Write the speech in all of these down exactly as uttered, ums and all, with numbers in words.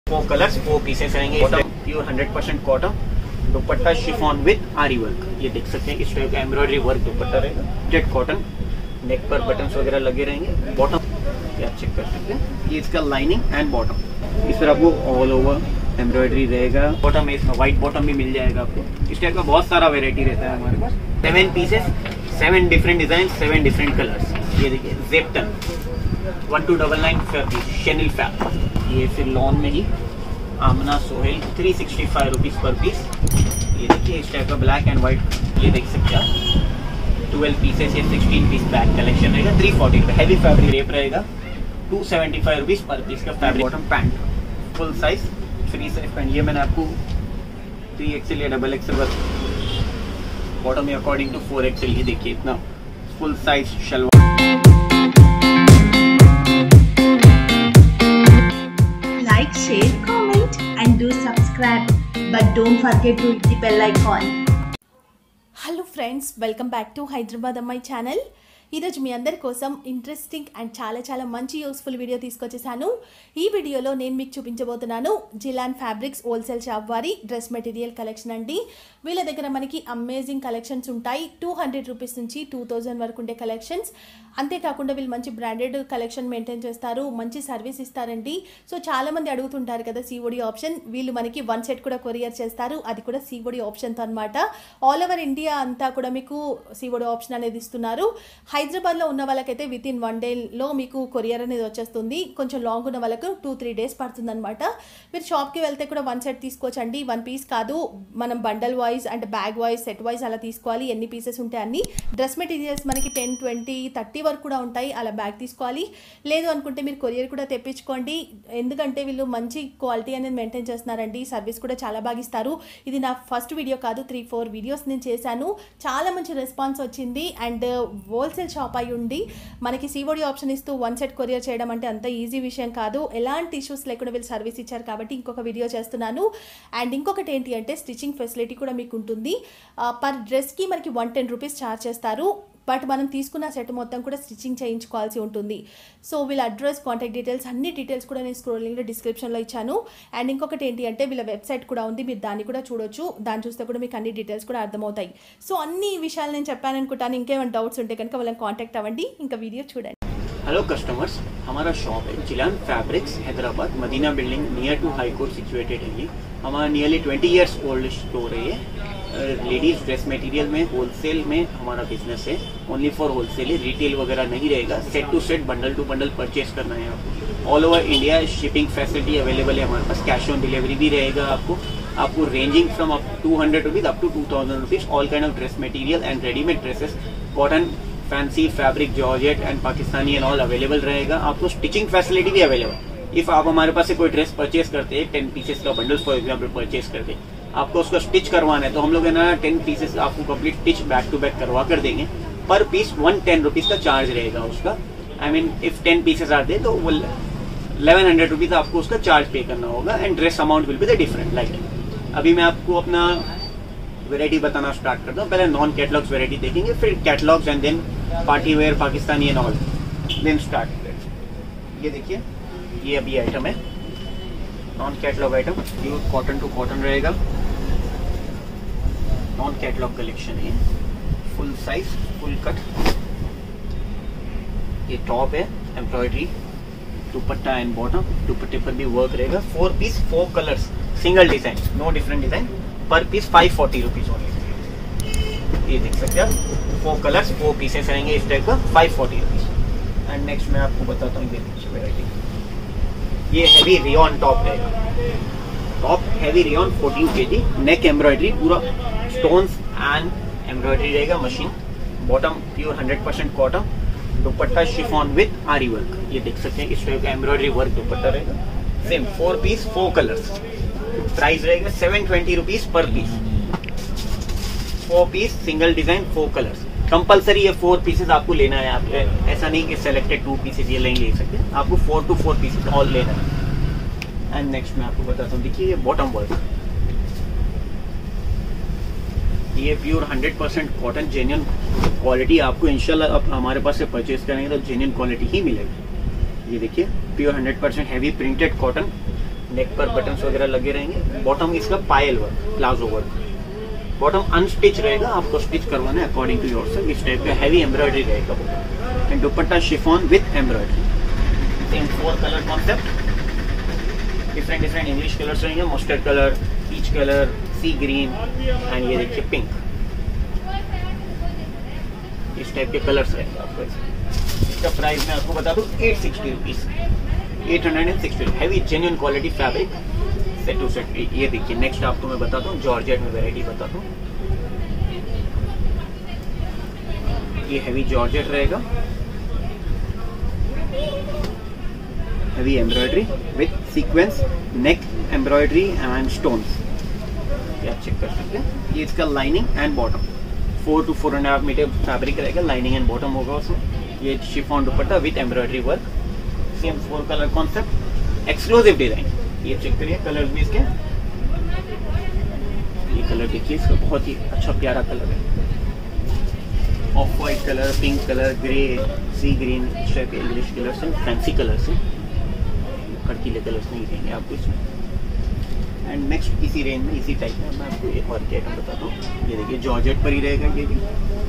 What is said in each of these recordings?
Four colours, four pieces रहेंगे। Pure hundred percent cotton, dupatta chiffon with aari work, ये देख सकते हैं। इस टाइप का एम्ब्रॉयडरी वर्क दुपट्टा रहेगा। जेट कॉटन, नेक पर बटन्स वगैरह लगे रहेंगे। बॉटम ये आप चेक कर सकते हैं, ये इसका लाइनिंग एंड बॉटम। इस पर आपको ऑल ओवर एम्ब्रॉयडरी रहेगा। बॉटम में इसमें व्हाइट बॉटम भी मिल जाएगा आपको। इस टाइप का बहुत सारा वेरायटी रहता है हमारे पास। Seven pieces, seven different design, seven different colours. ये देखिए जेप्टन one two double nine fabric, chenille fab. ये फिर लॉन में ही आमना Sohail, three sixty five rupees per piece. ये देखिए इस टाइप का ब्लैक एंड व्हाइट, ये देख सकते हैं आप। ट्वेल्व पीसेस या सिक्सटीन पीस बैग कलेक्शन रहेगा। थ्री फोर्टी रुपए हैवी फैब्रिक रेप रहेगा। Two seventy five rupees per piece का fabric. Bottom pant full size, free size pant. ये मैंने आपको थ्री एक्सएल या डबल एक्सएल बस, बॉटम में अकॉर्डिंग टू फोर एक्सएल। ये देखिए इतना full size salwar. Like, share, comment and do subscribe, but don't forget to hit the bell icon. Hello friends, welcome back to Hyderabad Ammai channel. ఈరోజు మీ అందరి కోసం interesting and చాలా చాలా మంచి యూస్ఫుల్ వీడియో తీసుకొచ్చేసాను. ఈ వీడియోలో నేను మీకు చూపించబోతున్నాను జిలాన్ ఫ్యాబ్రిక్స్ హోల్సేల్ షాప్ వారి డ్రెస్ మెటీరియల్ కలెక్షన్ అండి. వీళ్ళ దగ్గర మనకి అమేజింగ్ కలెక్షన్స్ ఉంటాయి. టూ హండ్రెడ్ రూపీస్ నుంచి టూ థౌజండ్ వరకు ఉండే కలెక్షన్స్. అంతేకాకుండా వీళ్ళు మంచి బ్రాండెడ్ కలెక్షన్ మెయింటైన్ చేస్తారు, మంచి సర్వీస్ ఇస్తారండి. సో చాలామంది అడుగుతుంటారు కదా సిఓడి ఆప్షన్. వీళ్ళు మనకి వన్ సెట్ కూడా కొరియర్ చేస్తారు, అది కూడా సిఓడి ఆప్షన్తో అనమాట. ఆల్ ఓవర్ ఇండియా అంతా కూడా మీకు సిఓడి ఆప్షన్ అనేది ఇస్తున్నారు. హైదరాబాద్లో ఉన్న వాళ్ళకైతే విత్ ఇన్ వన్ డేలో మీకు కొరియర్ అనేది వచ్చేస్తుంది. కొంచెం లాంగ్ ఉన్న వాళ్ళకు టూ త్రీ డేస్ పడుతుంది అనమాట. మీరు షాప్కి వెళ్తే కూడా వన్ సెట్ తీసుకోవచ్చండి, వన్ పీస్ కాదు. మనం bundle wise and bag wise, set wise అలా తీసుకోవాలి. ఎన్ని పీసెస్ ఉంటాయి అన్ని. డ్రెస్ మెటీరియల్స్ మనకి టెన్ ట్వంటీ థర్టీ వరకు కూడా ఉంటాయి. అలా బ్యాగ్ తీసుకోవాలి. లేదు అనుకుంటే మీరు కొరియర్ కూడా తెప్పించుకోండి. ఎందుకంటే వీళ్ళు మంచి క్వాలిటీ అనేది మెయింటైన్ చేస్తున్నారండి. సర్వీస్ కూడా చాలా బాగా ఇస్తారు. ఇది నా ఫస్ట్ వీడియో కాదు, త్రీ ఫోర్ వీడియోస్ నేను చేశాను. చాలా మంచి రెస్పాన్స్ వచ్చింది. అండ్ హోల్సేల్ షాప్ అయి ఉండి మనకి సిఓడి ఆప్షన్ ఇస్తూ వన్ సెట్ కొరియర్ చేయడం అంటే అంత ఈజీ విషయం కాదు. ఎలాంటి ఇష్యూస్ లేకుండా వీళ్ళు సర్వీస్ ఇచ్చారు కాబట్టి ఇంకొక వీడియో చేస్తున్నాను. అండ్ ఇంకొకటి ఏంటి అంటే స్టిచ్చింగ్ ఫెసిలిటీ కూడా మీకు ఉంటుంది. పర్ డ్రెస్కి మనకి వన్ టెన్ రూపీస్ ఛార్జ్ చేస్తారు. బట్ మనం తీసుకున్న సెట్ మొత్తం కూడా స్టిచ్చింగ్ చేయించుకోవాల్సి ఉంటుంది. సో వీళ్ళ అడ్రస్, కాంటాక్ట్ డీటెయిల్స్ అన్ని డీటెయిల్స్ కూడా నేను స్క్రోలింగ్లో డిస్క్రిప్షన్లో ఇచ్చాను. అండ్ ఇంకొకటి ఏంటి అంటే వీళ్ళ వెబ్సైట్ కూడా ఉంది, మీరు దాన్ని కూడా చూడొచ్చు. దాన్ని చూస్తే కూడా మీకు అన్ని డీటెయిల్స్ కూడా అర్థమవుతాయి. సో అన్ని విషయాలు నేను చెప్పాను అనుకుంటాను. ఇంకేమైనా డౌట్స్ ఉంటే కనుక వాళ్ళని కాంటాక్ట్ అవ్వండి. ఇంకా వీడియో చూడండి. हेलो कस्टमर्स, हमारा शॉप है Jilan fabrics Hyderabad, Madina building near to high court situated है। ये हमारा nearly twenty years old store है। ये लेडीज ड्रेस मटेरियल में होलसेल में हमारा बिजनेस है। ओनली फॉर होलसेल है, रिटेल वगैरह नहीं रहेगा। Set to set, bundle to bundle purchase करना है आपको। All over India shipping facility available है हमारे पास। कैश ऑन डिलीवरी भी रहेगा आपको। आपको ranging from up to hundred rupees up to two thousand rupees all kind of dress material and readymade dresses, cotton, fancy fabric, georgette and Pakistani and all available रहेगा। आपको stitching facility भी available. If आप हमारे पास से कोई dress purchase करते हैं, टेन पीसेस का बंडल फॉर एग्जाम्पल परचेज करते हैं, आपको उसको स्टिच करवाना है तो हम लोग है ना टेन पीसेस आपको complete stitch back to back करवा कर देंगे। Per piece one ten rupees का चार्ज रहेगा उसका। I mean if ten pieces आते तो वो इलेवन हंड्रेड रुपीज आपको उसका चार्ज पे करना होगा and dress amount will be the different. Like अभी मैं आपको अपना वेरायटी बताना स्टार्ट करता हूँ। पहले नॉन कैटलॉग्स वेरायटी देखेंगे, फिर catalogues and then party wear, Pakistani and all, then start. ये देखिए ये अभी आइटम है non catalogue item, pure cotton to cotton रहेगा। नॉन कैटलॉग कलेक्शन है, फुल साइज, फुल कट। ये टॉप है, एम्ब्रॉयडरी, दुपट्टा एंड बॉटम। दुपट्टे पर भी वर्क रहेगा। Four piece, four colours, single design, no different design. Per piece five forty rupees only. ये देख सकते हैं, फोर कलर्स, फोर पीसेस रहेंगे इस टाइप का, five forty rupees. And next मैं आपको बताता हूँ ये देखिए वेरायटी। ये हैवी रियॉन टॉप रहेगा। Top heavy rayon fourteen KG, neck embroidery, पूरा स्टोन्स एंड एम्ब्रॉयडरी रहेगा, machine. Bottom pure hundred percent cotton, dupatta chiffon with aari work. ये देख सकते हैं इस टाइप का एम्ब्रॉयडरी वर्क दुपट्टा रहेगा। Same four piece, four colours. Price रहेगा seven twenty rupees per piece. Four piece, single design, four colours. Compulsory ये फोर पीसेस आपको लेना है। आप ऐसा नहीं कि सेलेक्टेड टू पीसेस ये नहीं ले सकते, आपको four to four pieces all लेना है। एंड नेक्स्ट मैं आपको बताता हूँ, देखिए ये बॉटम वर्क। ये pure hundred percent cotton, genuine quality. आपको इंशाल्लाह आप हमारे पास से परचेज करेंगे तो जेन्युइन क्वालिटी ही मिलेगी। ये देखिए pure hundred percent heavy printed cotton, neck पर बटन्स वगैरह लगे रहेंगे। बॉटम इसका पायल work, palazzo work. Bottom unstitch रहेगा, आपको स्टिच करवाना है अकॉर्डिंग टू योरसेल्फ। इस टाइप का हैवी एम्ब्रॉयडरी रहेगा bottom and dupatta chiffon with embroidery. Same four colour concept, different different English colours रहेंगे, mustard colour, peach colour, sea green and ये देखिए पिंक। इस टाइप के कलर्स रहेंगे आपको। इसका प्राइस मैं आपको बता दूं eight sixty rupees, eight hundred and sixty. Heavy genuine quality fabric, set to set. ये देखिए नेक्स्ट आपको मैं बताता हूँ, जॉर्जेट में वैरायटी बताता हूँ। ये हैवी जॉर्जेट रहेगा, heavy embroidery with sequence, neck embroidery and stones. ये आप चेक कर सकते हैं। ये इसका lining and bottom, four to four and half metre fabric रहेगा, लाइनिंग एंड बॉटम होगा उसमें। ये chiffon dupatta with embroidery work. Same four colour concept, exclusive design. ये चेक करिए कलर भी इसके। ये कलर देखिए, इसका बहुत ही अच्छा प्यारा कलर है। Off white colour, pink colour, grey, sea green, इस टाइप के इंग्लिश कलर्स हैं, फैंसी कलर्स हैं, खड़कीले कलर्स नहीं देंगे आपको इसमें। एंड नेक्स्ट इसी रेंज में, इसी टाइप में मैं आपको एक और क्या आइटम बताता हूँ। ये देखिए जॉर्जेट पर ही रहेगा ये भी।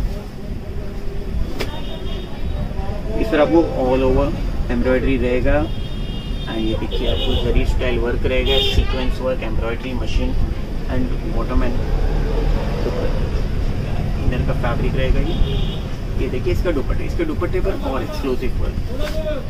इस पर आपको ऑल ओवर एम्ब्रॉयडरी रहेगा एंड ये देखिए आपको जरी स्टाइल वर्क रहेगा, sequence work, embroidery machine and bottom and inner का फैब्रिक रहेगा ये। ये देखिए इसका दुपट्टा, इसके दुपट्टे पर और एक्सक्लूसिव वर्क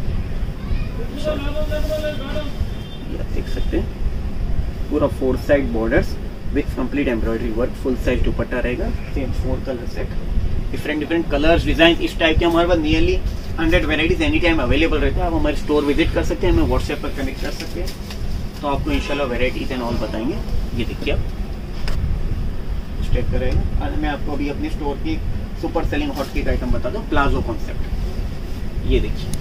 ये आप देख सकते हैं। पूरा four side borders with complete embroidery work, full size dupatta रहेगा। Same four colour set, different different colours, design, इस टाइप के हमारे पास nearly hundred varieties any time available रहता है। आप हमारे स्टोर विजिट कर सकते हैं, हमें व्हाट्सएप पर कनेक्ट कर सकते हैं, तो आपको इंशाल्लाह वेराइटीज एंड ऑल बताएंगे। ये देखिए आप स्टेप करेंगे। आज मैं आपको अभी अपने स्टोर की super selling hot cake item बता दूं, प्लाजो कॉन्सेप्ट। ये देखिए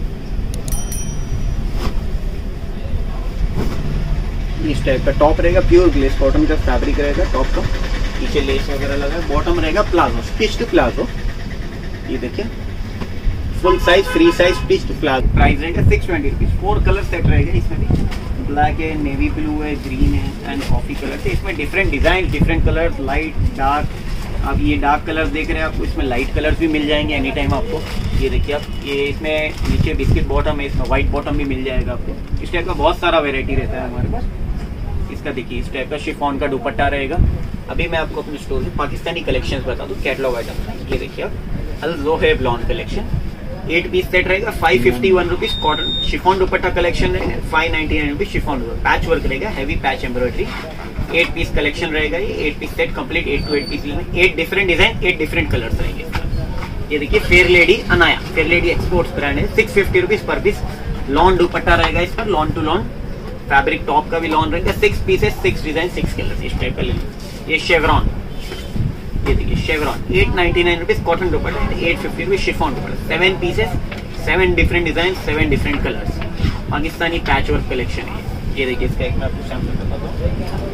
इस टाइप का टॉप रहेगा, प्योर ग्लेस कॉटन का फैब्रिक रहेगा टॉप का, पीछे लेस वगैरह लगा। बॉटम रहेगा प्लाजो, स्टिच्ड प्लाजो। ये देखिए full size, free size, stitched palazzo. Price रहेगा six twenty rupees. Four colour set रहेगा इसमें भी, ब्लैक है, नेवी ब्लू है, ग्रीन है एंड कॉफी कलर से। इसमें different design, different colour, light, dark. आप ये डार्क कलर देख रहे हैं, आपको इसमें लाइट कलर्स भी मिल जाएंगे एनी टाइम आपको। ये देखिए आप, ये इसमें नीचे बिस्किट बॉटम है, इसमें व्हाइट बॉटम भी मिल जाएगा आपको। इस टाइप का बहुत सारा वेरायटी रहता है हमारे पास। इसका देखिए इस टाइप का शिफॉन का दुपट्टा रहेगा। अभी मैं आपको अपने स्टोर में पाकिस्तानी कलेक्शंस बता दूं, कैटलॉग आइटम। ये देखिए आप, Al Zohaib lawn collection, eight piece set रहेगा, five fifty one rupees. Cotton chiffon dupatta collection रहेगा, five ninety nine rupees chiffon. Patch work रहेगा, heavy patch embroidery. Eight piece collection रहेगा ये, eight piece set complete, eight to eight piece में eight different design, eight different colours रहेंगे। ये देखिए fair lady Anaya, fair lady exports brand है, six fifty rupees per piece. Lawn दुपट्टा रहेगा इस पर, lawn to lawn fabric, top का भी लॉन रहेगा। Six pieces, six design, six colours इस टाइप का लेंगे। ये शेवरॉन, ये देखिए Chevron, eight ninety nine rupees cotton dupatta, eight fifty rupees chiffon dupatta. Seven pieces, seven different design, seven different colours, Pakistani patch work collection है। ये देखिए इसका एक मैं आपको सैंपल बताता हूँ।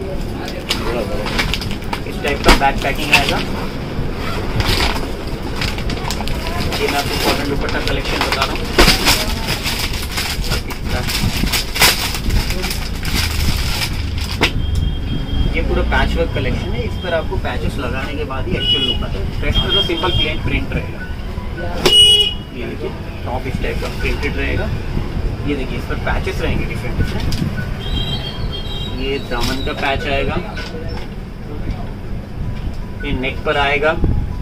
इस टाइप का बैक पैकिंग आएगा। ये मैं आपको कॉटन दुपट्टा कलेक्शन बता रहा हूँ। ये पूरा पैच वर्क कलेक्शन है, इस पर आपको पैचेस लगाने के बाद ही एक्चुअल लुक आता है। ड्रेस पर तो सिंपल प्लेन प्रिंट रहेगा। ये देखिए टॉप इस टाइप का प्रिंटेड रहेगा। ये देखिए इस पर पैचेस रहेंगे डिफरेंट डिफरेंट। ये दामन का पैच आएगा, ये नेक पर आएगा,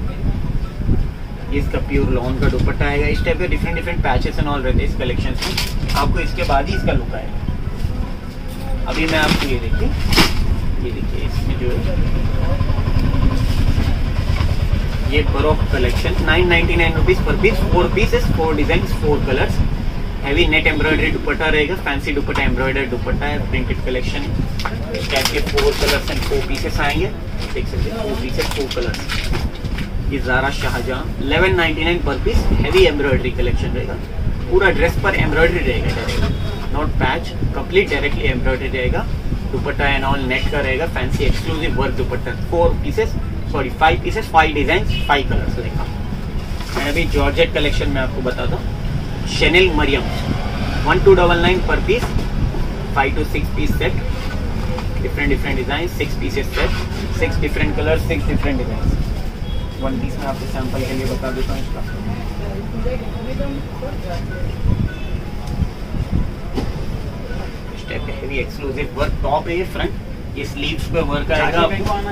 ये इसका प्योर लॉन का दुपट्टा आएगा। इस टाइप के different different patches and all रहते हैं इस कलेक्शन में। आपको इसके बाद ही इसका लुक आएगा। अभी मैं आपको ये देखिए, ये देखिए इसमें जो है ये baroque collection, nine ninety nine rupees per piece, four pieces, four design, four colours, heavy net embroidery dupatta रहेगा, फैंसी दुपट्टा, एम्ब्रॉयडरी दुपट्टा है, प्रिंटेड कलेक्शन। इस टाइप के four colours and four pieces आएंगे, देख सकते हैं, फोर पीसेस, फोर कलर्स। ये Zara Shahjahan, eleven ninety nine per piece, heavy embroidery collection रहेगा। पूरा ड्रेस पर एम्ब्रॉयडरी रहेगा direct, not patch, complete directly embroidery रहेगा। दुपट्टा एंड ऑल नेट का रहेगा, fancy exclusive work dupatta. Four pieces, sorry five pieces, five design, five colours रहेगा। मैं अभी जॉर्जेट कलेक्शन में आपको बताता हूँ। Chenille Mariyam, one two double nine per piece, five to six piece set, different different design, six pieces set, six different colour, six different design. One piece में आपको sample के लिए बता देता हूँ इसका। इस टाइप का हेवी एक्सक्लूसिव वर्क टॉप है ये, फ्रंट ये स्लीव्स पे वर्क आएगा।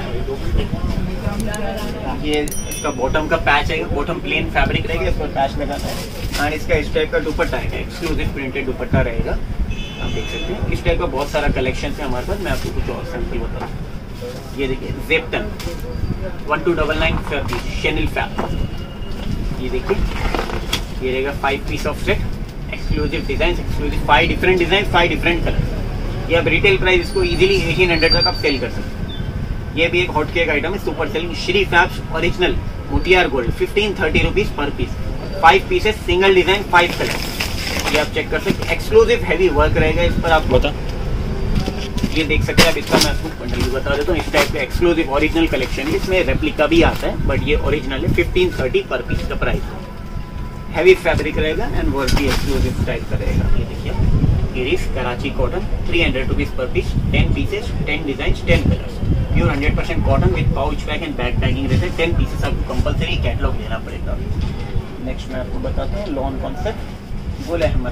ये इसका बॉटम का पैच आएगा, बॉटम प्लेन फैब्रिक रहेगा, इस पर पैच लगाता है। एंड इसका इस टाइप का दुपट्टा आएगा, एक्सक्लूसिव प्रिंटेड दुपट्टा रहेगा, आप देख सकते हैं। इस टाइप का बहुत सारा कलेक्शन है हमारे पास, मैं आपको कुछ और सैंपल बता रहा हूँ। ये देखिए जेप्टन one two double nine chenille fab, ये देखिए ये रहेगा five piece of set, exclusive design, exclusive five different design, five different colour. ये अब रिटेल प्राइस इसको इजीली एटीन हंड्रेड तक आप सेल कर सकते हैं। ये भी एक हॉट केक आइटम है, super selling Shri fabs original Motiyar gold, fifteen thirty rupees per piece, five pieces, single design, five colour. ये आप चेक कर सकते हैं, एक्सक्लूसिव हैवी वर्क रहेगा इस पर। आप बता ये देख सकते हैं, अब इसका मैं आपको बंडल भी बता देता हूँ। इस टाइप का एक्सक्लूसिव ओरिजिनल कलेक्शन है, इसमें रेप्लिका भी आता है, बट ये ओरिजिनल है, फिफ्टीन थर्टी पर पीस का प्राइस। हैवी फैब्रिक रहेगा एंड वर्क भी एक्सक्लूसिव टाइप का रहेगा। ये देखिए Iris Karachi cotton, three hundred rupees per piece, ten pieces, ten design, ten colours, pure hundred percent cotton with pouch pack and back packing रहते हैं। Ten pieces आपको compulsory catalogue लेना पड़ेगा। नेक्स्ट मैं आपको बताता हूँ lawn concept, Gul Ahmed,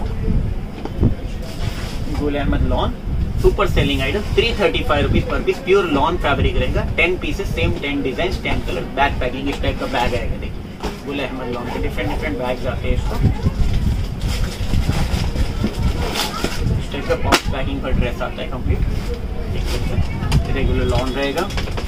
Gul Ahmed lawn super selling item, three thirty five rupees per piece, pure lawn fabric रहेगा, ten pieces, same ten design, ten colour, back packing इस टाइप का बैग आएगा। देखिए गुल अहमद लॉन के डिफरेंट डिफरेंट बैग्स आते हैं इसको। इस टाइप का बॉक्स पैकिंग का ड्रेस आता है कंप्लीट, देख सकते हैं। रेगुलर लॉन रहेगा,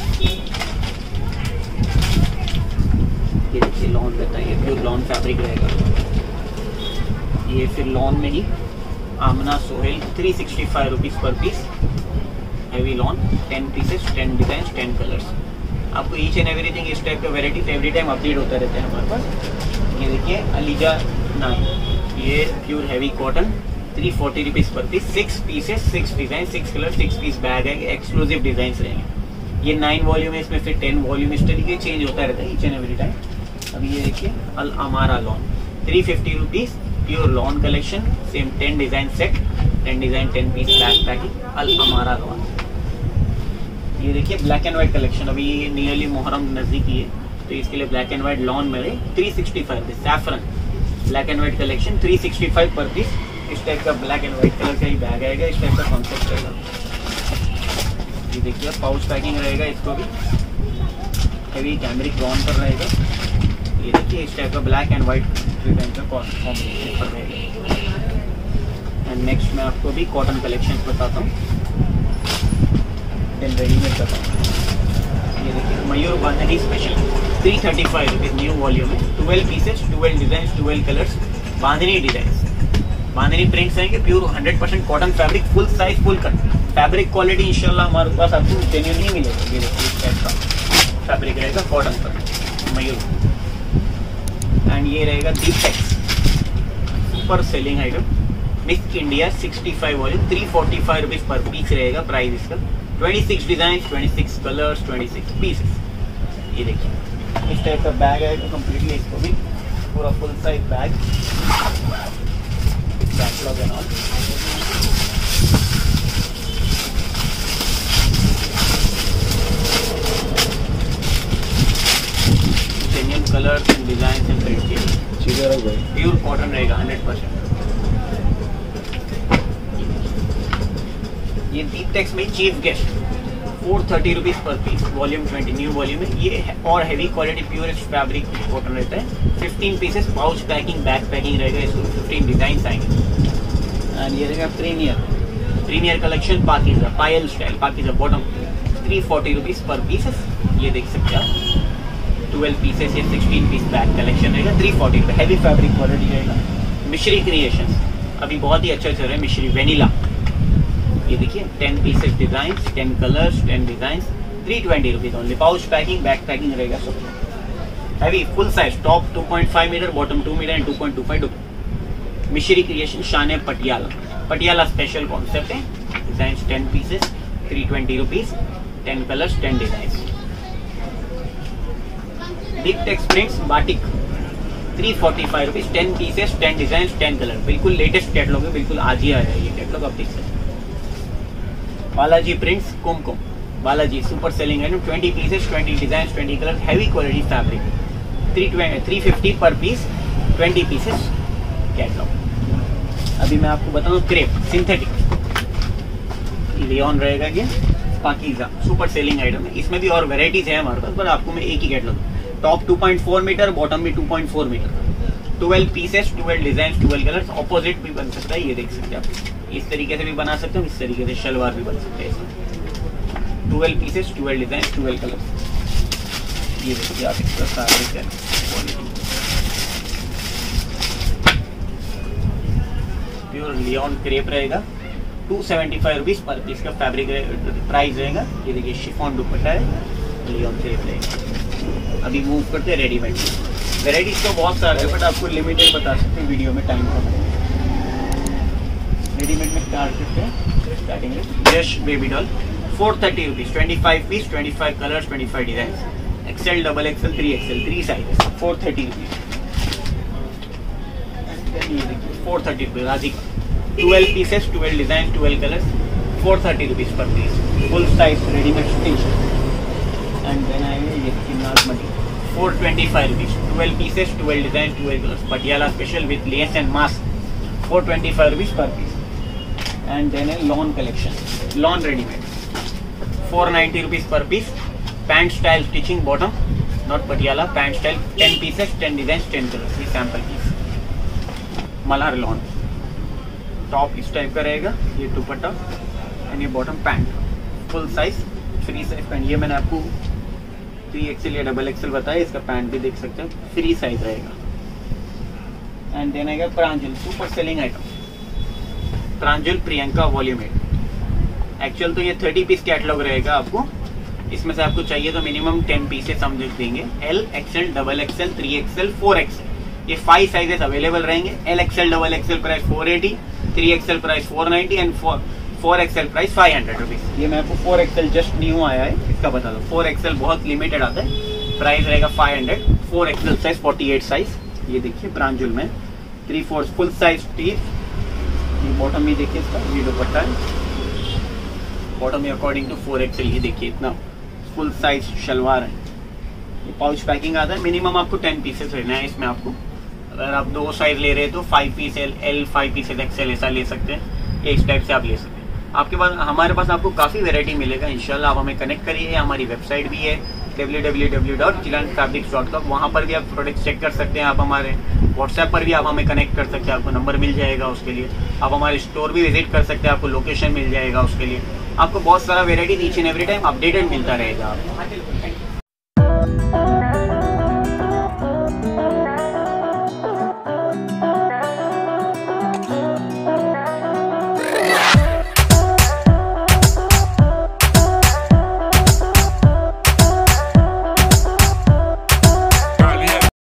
ये देखिए लॉन रहता है, ये प्योर लॉन फैब्रिक रहेगा। ये फिर लॉन में ही आमना Sohail, three sixty five rupees per piece, heavy lawn, ten pieces, ten design, ten colours. आपको ईच एंड एवरीथिंग इस टाइप का वेराइटी एवरी टाइम अपडेट होता रहता है हमारे पास। ये देखिए अलीजा नाइन, ये pure heavy cotton, three forty rupees per piece, six pieces, six design, six colour, six piece bag है, एक्सक्लूसिव डिजाइन रहेंगे। ये नाइन वॉल्यूम है, इसमें फिर टेन वॉल्यूम इस तरीके चेंज होता रहता है ईच एंड एवरी टाइम। अभी ये देखिए Al Amara lawn, three fifty rupees, pure lawn collection, same ten design set, ten design, ten piece bag packing, Al Amara lawn. ये देखिए ब्लैक एंड व्हाइट कलेक्शन, अभी ये नियरली मुहर्रम नजदीकी है, तो इसके लिए ब्लैक एंड व्हाइट लॉन में three sixty five saffron black and white collection, three sixty five per piece. इस टाइप का ब्लैक एंड व्हाइट कलर का ही बैग आएगा, इस टाइप का कॉन्सेप्ट रहेगा। ये देखिए पाउच पैकिंग रहेगा, इसको भी हैवी कैमरिक लॉन पर रहेगा। ये देखिए इस टाइप का ब्लैक एंड व्हाइट डिजाइन का कॉम्बिनेशन पर रहेगा। एंड नेक्स्ट मैं आपको भी कॉटन कलेक्शन बताता हूँ, देन रेडीमेड बताता हूँ। ये देखिए Mayur bandhani special, three thirty five rupees, new volume है, twelve pieces, twelve design, twelve colours, bandhani design, bandhani prints रहेंगे, pure hundred percent cotton fabric, full size, full cut, fabric quality इंशाल्लाह हमारे पास आपको जेन्युइन ही मिलेगा। ये देखिए इस टाइप का फैब्रिक रहेगा कॉटन पर, मयूर। एंड ये रहेगा Deeptex super selling item, miss India sixty five volume, three forty five rupees per piece रहेगा प्राइस इसका, twenty six design, twenty six colours, twenty six pieces. ये देखिए इस टाइप का बैग है, तो कम्प्लीटली इसको भी पूरा full size bag, backlog and all. Genuine colours and design and print के प्योर कॉटन रहेगा हंड्रेड परसेंट। ये दीपटेक्स में chief guest, four thirty rupees per piece, volume twenty, new volume है। ये और heavy quality purest fabric cotton रहता है, fifteen pieces, pouch packing, back packing रहेगा, इसको फिफ्टीन डिजाइन आएंगे। एंड ये रहेगा premier, premier collection Pakeeza, Payal style Pakeeza bottom, three forty rupees per pieces. ये देख सकते हैं आप, ट्वेल्व पीसेस या सिक्सटीन पीस बैक कलेक्शन रहेगा, थ्री फोर्टी रुपये, हैवी फैब्रिक क्वालिटी रहेगा। मिश्री क्रिएशंस अभी बहुत ही अच्छा चल रहा है, मिश्री वेनिला। ये देखिए ten pieces design, ten colours, ten design, three twenty rupees only, pouch packing, back packing रहेगा सब। Heavy full size, top two point five metre, bottom two metre and two point two five. Mishri creation Shan Patiala, Patiala special concept है, design ten pieces, three twenty rupees, ten colours, ten design. Deeptex prints batik, three forty five rupees, ten pieces, ten design, ten colour, बिल्कुल latest catalogue है, बिल्कुल आज ही आया है ये catalogue, आप देख सकते हैं। Balaji prints Kumkum, Balaji super selling है, twenty pieces, twenty design, twenty colour, heavy quality fabric, three fifty per piece, twenty pieces catalogue. अभी मैं आपको बताऊँ क्रेप सिंथेटिक लियोन रहेगा ये, पाकीज़ा सुपर सेलिंग आइटम है। इसमें भी और वेराइटीज है हमारे पास, पर आपको मैं एक ही catalogue. Top two point four metre, bottom भी two point four metre, twelve pieces, twelve design, twelve colours. Opposite भी बन सकता है, ये देख सकते हैं आप, इस तरीके से भी बना सकते हो, इस तरीके से शलवार भी बन सकते हैं इसमें। Twelve pieces, twelve design, twelve colours. ये देखिए आप इसका फैब्रिक है, प्योर लियोन क्रेप रहेगा, two seventy five rupees per piece का फैब्रिक प्राइस रहेगा। ये देखिए शिफॉन दुपट्टा है, लियोन क्रेप रहेगा। अभी मूव करते हैं रेडीमेड। वेराइटीज तो बहुत सारे हैं, बट आपको लिमिटेड बता सकते हैं वीडियो में, टाइम कम है। रेडीमेड में स्टार्ट करते हैं, स्टार्टिंग में brush baby doll, four thirty rupees, twenty five piece, twenty five colours, twenty five design, XL, double XL, three XL, three size, four thirty rupees. Four thirty rupees Raji का, twelve pieces, twelve design, twelve colours, four thirty rupees per piece, full size readymade stitch. And then आएंगे ये Nazmani, four twenty five rupees, twelve pieces, twelve design, twelve colours, Patiala special with lace and mask, four twenty five rupees per piece. And then है lawn collection, lawn readymade, four ninety rupees per piece, pant style stitching bottom, not Patiala, pant style, ten pieces, ten design, ten colours, ये sample piece. Malhar lawn, top इस type का रहेगा, ये dupatta and ये bottom pant, full size free size pant. ये मैंने आपको three XL या डबल एक्सएल बताया, इसका पैंट भी देख सकते हो, फ्री साइज रहेगा। एंड देन आएगा Pranjal, super selling item, Pranjal Priyanka volume eight. Actual तो ये थर्टी पीस कैटलॉग रहेगा आपको, इसमें से आपको चाहिए तो मिनिमम टेन पीसेस हम देंगे। L XL, double XL, three XL, four XL, ये फाइव साइजेस अवेलेबल रहेंगे। L XL, double XL price four eighty, three XL price four ninety and four XL price five hundred rupees. ये मैं आपको four XL just new आया है, इसका बता दो। फोर एक्सएल बहुत लिमिटेड आता है, प्राइस रहेगा five hundred. Four XL size, forty eight size, ये देखिए प्रांजुल में, थ्री फोर फुल साइज टीथ। ये बॉटम भी देखिए इसका, ये दुपट्टा है, बॉटम में अकॉर्डिंग टू फोर एक्सएल, ये देखिए इतना फुल साइज शलवार है। ये पाउच पैकिंग आता है, मिनिमम आपको टेन पीसेस लेना है इसमें। आपको अगर आप दो साइज ले रहे हैं तो five piece L, L five pieces XL ऐसा ले सकते हैं, इस टाइप से आप ले सकते हैं। आपके पास, हमारे पास आपको काफ़ी वैरायटी मिलेगा इंशाल्लाह। आप हमें कनेक्ट करिए, हमारी वेबसाइट भी है W W W dot Jilan fabrics dot com, वहाँ पर भी आप प्रोडक्ट चेक कर सकते हैं। आप हमारे व्हाट्सएप पर भी आप हमें कनेक्ट कर सकते हैं, आपको नंबर मिल जाएगा उसके लिए। आप हमारे स्टोर भी विजिट कर सकते हैं, आपको लोकेशन मिल जाएगा उसके लिए। आपको बहुत सारा variety each and every time updated मिलता रहेगा।